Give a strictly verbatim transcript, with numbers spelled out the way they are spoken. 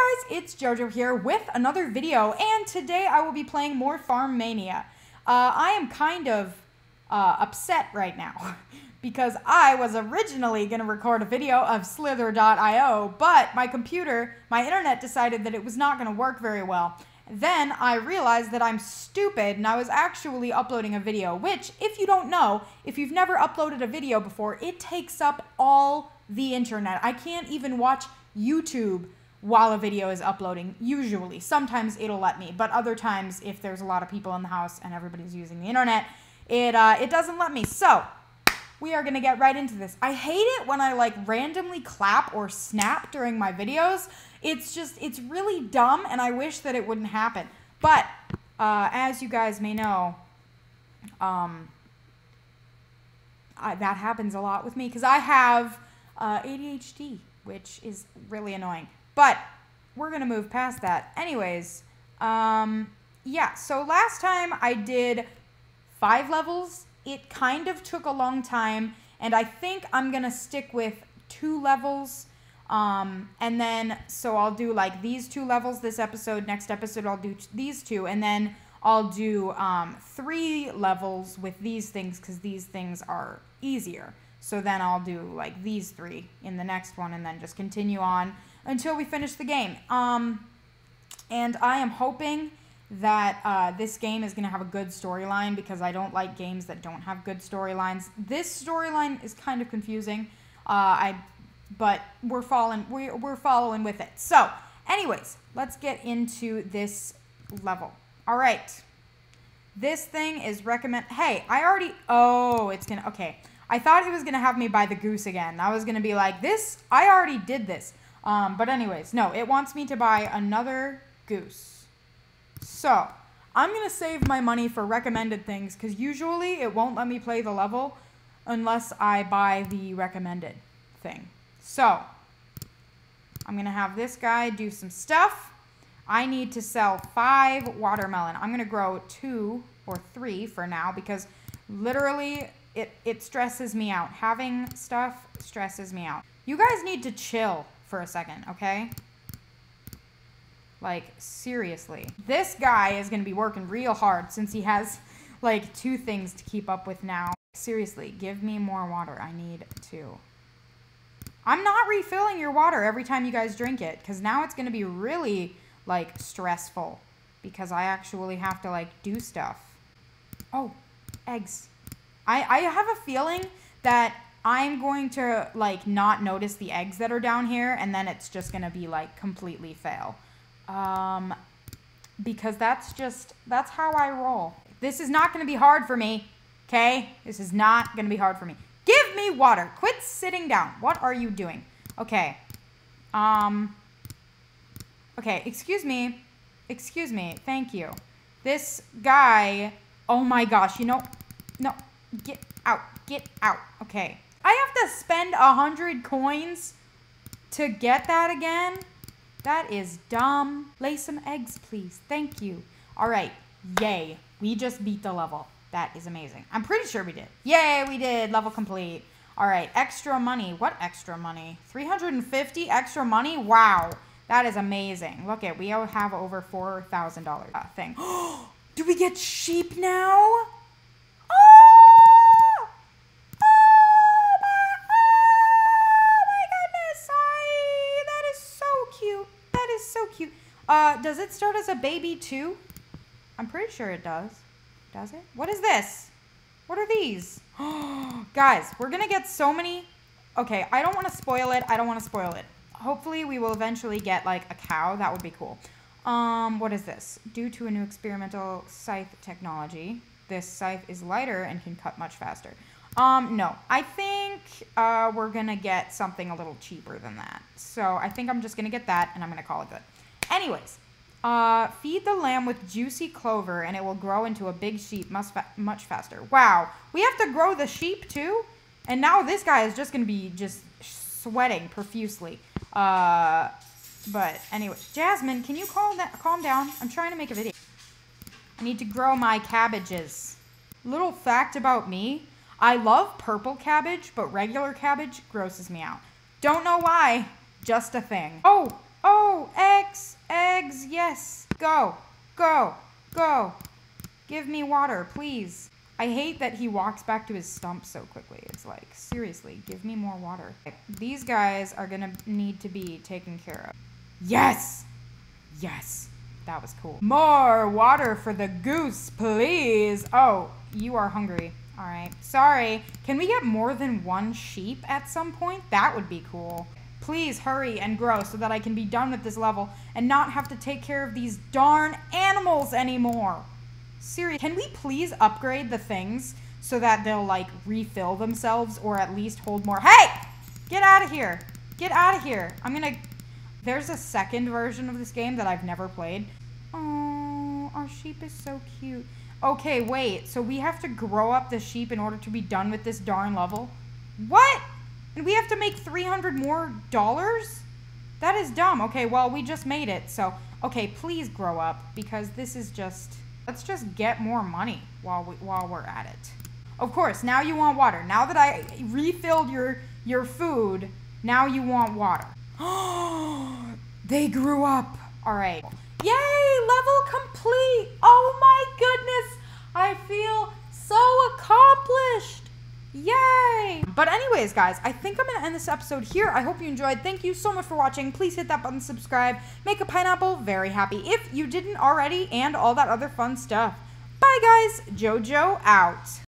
Hey guys, it's JoJo here with another video, and today I will be playing more Farm Mania. Uh, I am kind of uh, upset right now because I was originally going to record a video of Slither dot i o, but my computer, my internet decided that it was not going to work very well. Then I realized that I'm stupid and I was actually uploading a video, which, if you don't know, if you've never uploaded a video before, it takes up all the internet. I can't even watch YouTube while a video is uploading, usually. Sometimes it'll let me, but other times, if there's a lot of people in the house and everybody's using the internet, it, uh, it doesn't let me. So, we are gonna get right into this. I hate it when I, like, randomly clap or snap during my videos. It's just, it's really dumb, and I wish that it wouldn't happen. But, uh, as you guys may know, um, I, that happens a lot with me, because I have uh, A D H D, which is really annoying. But we're going to move past that. Anyways, um, yeah, so last time I did five levels. It kind of took a long time, and I think I'm going to stick with two levels. Um, and then, so I'll do like these two levels this episode. Next episode, I'll do these two, and then I'll do um, three levels with these things because these things are easier. So then I'll do like these three in the next one and then just continue on until we finish the game. Um, and I am hoping that uh, this game is going to have a good storyline because I don't like games that don't have good storylines. This storyline is kind of confusing, uh, I, but we're following, we're, we're following with it. So anyways, let's get into this level. All right. This thing is recommend. Hey, I already, oh, it's going to, okay. I thought he was going to have me buy the goose again. I was going to be like, this, I already did this. Um, but anyways, no, it wants me to buy another goose. So, I'm going to save my money for recommended things because usually it won't let me play the level unless I buy the recommended thing. So, I'm going to have this guy do some stuff. I need to sell five watermelon. I'm going to grow two or three for now because literally it, it stresses me out. Having stuff stresses me out. You guys need to chill for a second, okay? Like, seriously. This guy is going to be working real hard since he has, like, two things to keep up with now. Seriously, give me more water. I need two. I'm not refilling your water every time you guys drink it, because now it's going to be really, like, stressful, because I actually have to, like, do stuff. Oh, eggs. I, I have a feeling that I'm going to, like, not notice the eggs that are down here, and then it's just going to be, like, completely fail. Um, because that's just, that's how I roll. This is not going to be hard for me, okay? This is not going to be hard for me. Give me water. Quit sitting down. What are you doing? Okay. Um, okay, excuse me. Excuse me. Thank you. This guy, oh my gosh, you know, no, get out. Get out. Okay. I have to spend a hundred coins to get that again? That is dumb. Lay some eggs, please. Thank you. All right. Yay. We just beat the level. That is amazing. I'm pretty sure we did. Yay, we did. Level complete. All right. Extra money. What extra money? three hundred fifty extra money? Wow. That is amazing. Look at, we have over four thousand dollars uh, thing. Do we get sheep now? Uh, does it start as a baby too? I'm pretty sure it does. Does it? What is this? What are these? Guys, we're gonna get so many. Okay, I don't want to spoil it. I don't want to spoil it. Hopefully we will eventually get like a cow. That would be cool. Um, what is this? Due to a new experimental scythe technology, this scythe is lighter and can cut much faster. Um, no, I think, uh, we're gonna get something a little cheaper than that. So I think I'm just gonna get that and I'm gonna call it good. Anyways, uh, feed the lamb with juicy clover and it will grow into a big sheep much, fa much faster. Wow, we have to grow the sheep too? And now this guy is just going to be just sweating profusely. Uh, but anyway, Jasmine, can you calm, that, calm down? I'm trying to make a video. I need to grow my cabbages. Little fact about me, I love purple cabbage, but regular cabbage grosses me out. Don't know why, just a thing. Oh, oh. Go! Eggs! Eggs! Yes! Go! Go! Go! Give me water, please. I hate that he walks back to his stump so quickly. It's like, seriously, give me more water. These guys are gonna need to be taken care of. Yes! Yes! That was cool. More water for the goose, please. Oh, you are hungry. All right. Sorry. Can we get more than one sheep at some point? That would be cool. Please hurry and grow so that I can be done with this level and not have to take care of these darn animals anymore. Seriously, can we please upgrade the things so that they'll like refill themselves or at least hold more? Hey! Get out of here. Get out of here. I'm gonna... There's a second version of this game that I've never played. Oh, our sheep is so cute. Okay, wait. So we have to grow up the sheep in order to be done with this darn level? What? And we have to make three hundred more dollars? That is dumb. Okay, well, we just made it. So, okay, please grow up because this is just... Let's just get more money while, we, while we're at it. Of course, now you want water. Now that I refilled your, your food, now you want water. Oh, they grew up. All right. Yay, level complete. Oh my goodness. I feel so accomplished. Yay. But anyways, guys, I think I'm going to end this episode here. I hope you enjoyed. Thank you so much for watching. Please hit that button, subscribe. Make a pineapple very happy if you didn't already, and all that other fun stuff. Bye, guys. JoJo out.